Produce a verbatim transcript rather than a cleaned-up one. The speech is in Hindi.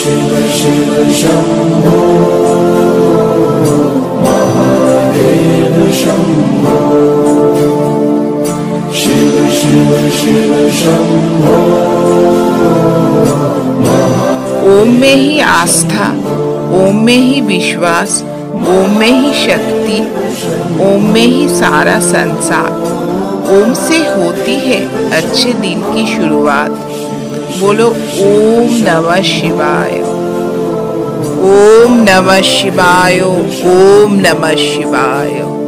शिव शिव शंभो महादेव शंभो शिव शिव शिव शंभो। ओम में ही आस्था, ओम में ही विश्वास, ओम में ही शक्ति, ओम में ही सारा संसार। ओम से होती है अच्छे दिन की शुरुआत। बोलो ओम नमः शिवाय, ओम नमः शिवाय, ओम नमः शिवाय।